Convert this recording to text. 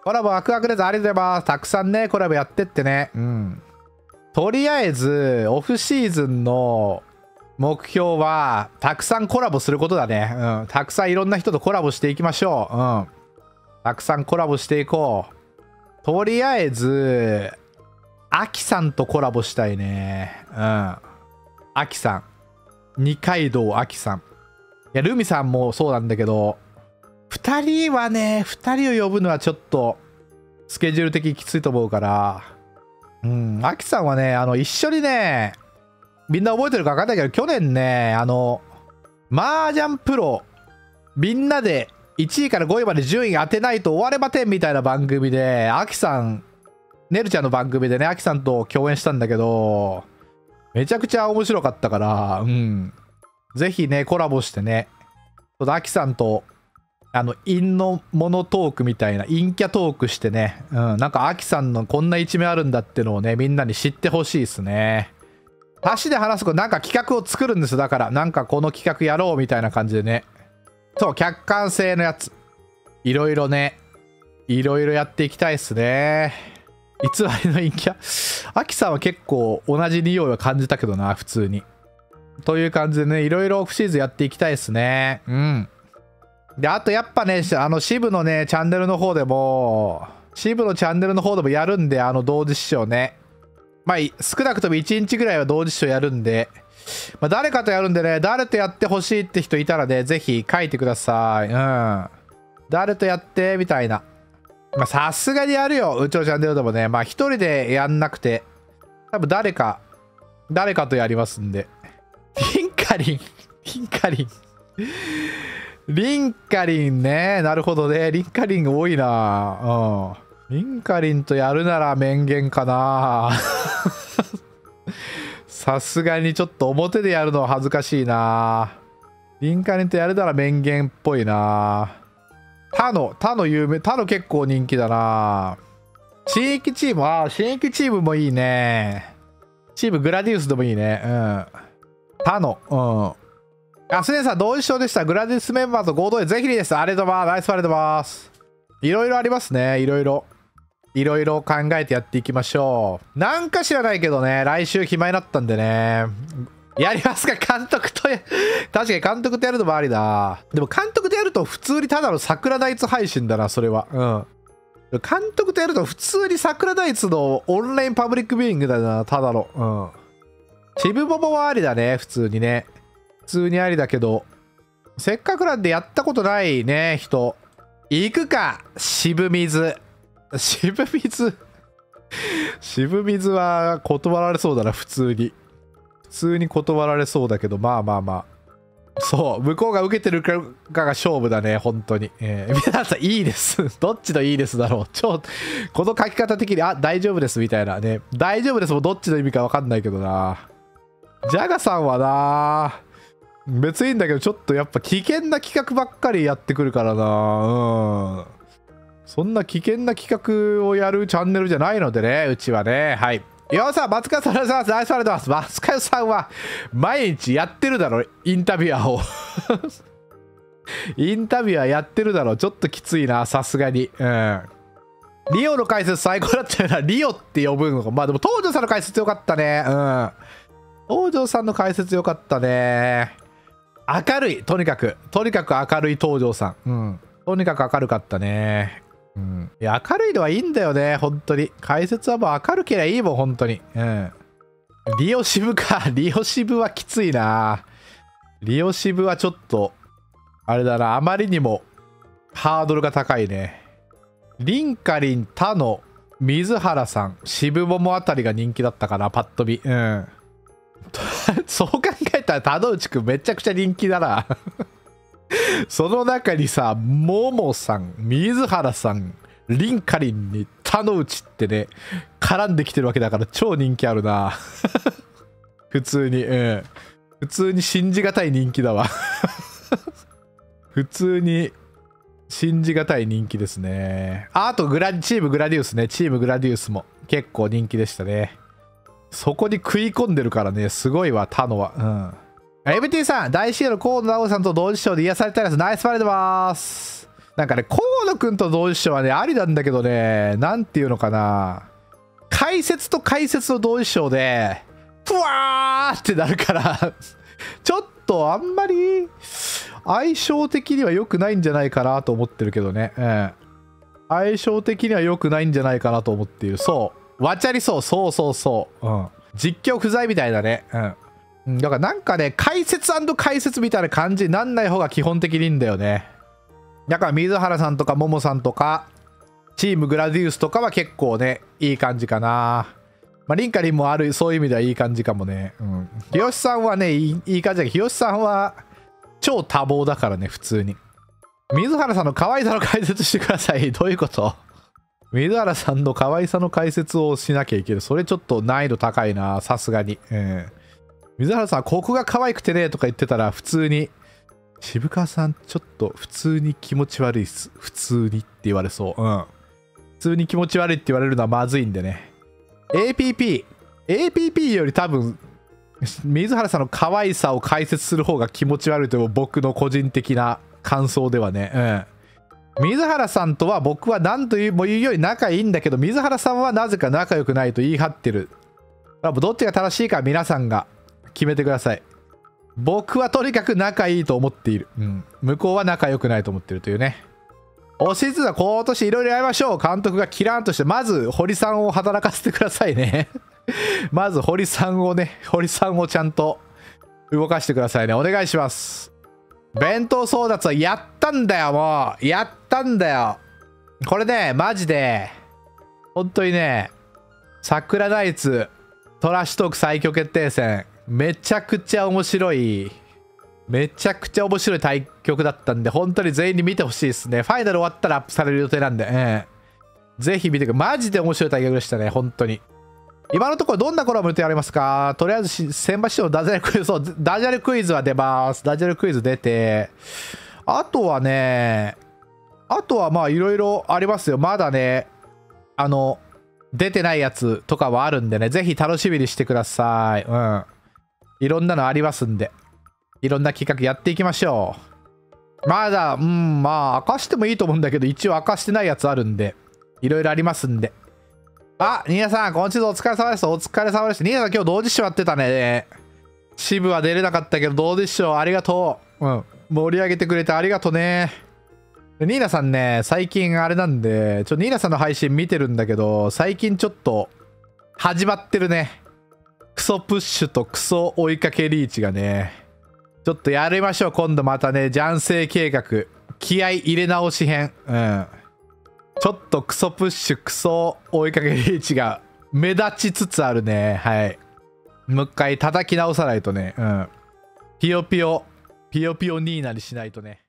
コラボワクワクです。ありがとうございます。たくさんね、コラボやってってね。うん。とりあえず、オフシーズンの目標は、たくさんコラボすることだね。うん。たくさんいろんな人とコラボしていきましょう。うん。たくさんコラボしていこう。とりあえず、アキさんとコラボしたいね。うん。アキさん。二階堂アキさん。いや、ルミさんもそうなんだけど、2人はね、2人を呼ぶのはちょっと、スケジュール的にきついと思うから、うん、アキさんはね、一緒にね、みんな覚えてるか分かんないけど、去年ね、麻雀プロ、みんなで1位から5位まで順位当てないと終われませんみたいな番組で、アキさん、ねるちゃんの番組でね、アキさんと共演したんだけど、めちゃくちゃ面白かったから、うん。ぜひね、コラボしてね、アキさんと、陰のモノトークみたいな、陰キャトークしてね、うん、なんかアキさんのこんな一面あるんだってのをね、みんなに知ってほしいですね。足で話すことなんか企画を作るんですよ。だから、なんかこの企画やろうみたいな感じでね。そう、客観性のやつ。いろいろね、いろいろやっていきたいっすね。偽りの陰キャ。アキさんは結構同じ匂いは感じたけどな、普通に。という感じでね、いろいろオフシーズンやっていきたいっすね。うん。で、あとやっぱね、支部のね、チャンネルの方でも、支部のチャンネルの方でもやるんで、同時視聴ね。まあ、少なくとも1日ぐらいは同時視聴やるんで、まあ、誰かとやるんでね、誰とやってほしいって人いたらね、ぜひ書いてください。うん。誰とやってみたいな。まあ、さすがにやるよ。うちのチャンネルでもね。まあ、一人でやんなくて、多分誰かとやりますんで。リンカリン。リンカリンね。なるほどね。リンカリン多いな。うん。リンカリンとやるなら面言かな。さすがにちょっと表でやるのは恥ずかしいな。リンカリンとやるなら面言っぽいな。他の有名。他の結構人気だな。新規チーム。新規チームもいいね。チームグラディウスでもいいね。うん。他の。うん。スネさん、同時賞でした。グラディウスメンバーと合同でぜひです。ありがとうございます。ナイスありがとうございます。いろいろありますね。いろいろ考えてやっていきましょう。なんか知らないけどね、来週暇になったんでね。やりますか、監督と確かに監督とやるのもありだ。でも監督とやると普通にただの桜ナイツ配信だな、それは。うん。監督とやると普通に桜ナイツのオンラインパブリックビューイングだな、ただの。うん。チブボボはありだね、普通にね。普通にありだけど、せっかくなんでやったことないね、人。行くか、渋水。渋水は断られそうだな、普通に断られそうだけど、まあそう、向こうが受けてるかが勝負だね、本当に。皆さんいいですどっちのいいですだろう。この書き方的に大丈夫ですみたいなね。大丈夫ですもどっちの意味か分かんないけどな。ジャガさんはな、別にいいんだけど、ちょっとやっぱ危険な企画ばっかりやってくるからな。そんな危険な企画をやるチャンネルじゃないのでね、うちはね。はい。よさん、松川さん、ナイスありがとうございます。松川さんは毎日やってるだろ、インタビュアーを。インタビュアーやってるだろ、ちょっときついな、さすがに。うん。リオの解説最高だったよな。リオって呼ぶのか。まあでも、東條さんの解説よかったね。うん。東條さんの解説よかったね。明るい。とにかく明るい東條さん。うん。とにかく明るかったね。うん。いや、明るいのはいいんだよね、本当に。解説はもう明るけりゃいいもん、本当に。うん。リオ渋か。リオ渋はきついな。リオ渋はちょっと、あれだな、あまりにもハードルが高いね。リンカリン、タノ、水原さん、渋桃あたりが人気だったかな、パッと見。うん。そう考えたら、田之内くんめちゃくちゃ人気だな。その中にさ、ももさん、水原さん、リンカリンに田之内ってね、絡んできてるわけだから超人気あるな。普通に、普通に信じがたい人気だわ。普通に信じがたい人気ですね。あとチームグラディウスね。チームグラディウスも結構人気でしたね。そこに食い込んでるからね、すごいわ、タノは。うん。MT さん、大 C の河野直さんと同時賞で癒されたいです。ナイスパレードます。 なんかね、河野くんと同時視聴はね、ありなんだけどね、なんていうのかな。解説と解説の同時視聴で、ふわーってなるからちょっとあんまり相性的には良くないんじゃないかなと思ってるけどね。相性的には良くないんじゃないかなと思っている。そう。わちゃりそう。そうそうそう。実況不在みたいだね。だからなんかね、解説&解説みたいな感じになんない方が基本的にいいんだよね。だから水原さんとかももさんとか、チームグラディウスとかは結構ね、いい感じかな。まあ、リンカリンもある、そういう意味ではいい感じかもね。日吉さんはね、いい感じだけど、日吉さんは超多忙だからね、普通に。水原さんの可愛さの解説してください。どういうこと？水原さんの可愛さの解説をしなきゃいけない。それちょっと難易度高いな、さすがに。水原さん、ここが可愛くてね、とか言ってたら、普通に、渋川さん、ちょっと普通に気持ち悪いっす。普通にって言われそう。普通に気持ち悪いって言われるのはまずいんでね。APP より多分、水原さんの可愛さを解説する方が気持ち悪いという僕の個人的な感想ではね。水原さんとは僕は何とも言うより仲いいんだけど、水原さんはなぜか仲良くないと言い張ってる。どっちが正しいか皆さんが決めてください。僕はとにかく仲いいと思っている。向こうは仲良くないと思ってるというね。押しつつは今年いろいろやりましょう。監督がキラーンとして、まず堀さんを働かせてくださいね。まず堀さんをちゃんと動かしてくださいね。お願いします。弁当争奪はやったんだよ、もう。やったんだよ。これね、マジで、本当にね、桜ナイツ、トラッシュトーク最強決定戦、めちゃくちゃ面白い対局だったんで、本当に全員に見てほしいですね。ファイナル終わったらアップされる予定なんで、ぜひ見てください。マジで面白い対局でしたね、本当に。今のところどんなコラボ予定ありますか？とりあえず先場所のダジャレクイズ、そう、ダジャレクイズは出ます。ダジャレクイズ出て、あとはまあいろいろありますよ。まだね、出てないやつとかはあるんでね、ぜひ楽しみにしてください。いろんなのありますんで、いろんな企画やっていきましょう。まだ、まあ明かしてもいいと思うんだけど、一応明かしてないやつあるんで、いろいろありますんで。あ、ニーナさん、今週お疲れ様です。お疲れ様です。ニーナさん、今日同時視聴やってたね。支部は出れなかったけど、同時視聴ありがとう。盛り上げてくれてありがとうね。ニーナさんね、最近あれなんで、ニーナさんの配信見てるんだけど、最近ちょっと、始まってるね。クソプッシュとクソ追いかけリーチがね。ちょっとやりましょう、今度またね、ジャンセイ計画。気合入れ直し編。ちょっとクソプッシュ、クソ追いかけリーチが目立ちつつあるね。はい。もう一回叩き直さないとね。ピヨピヨニーナにしないとね。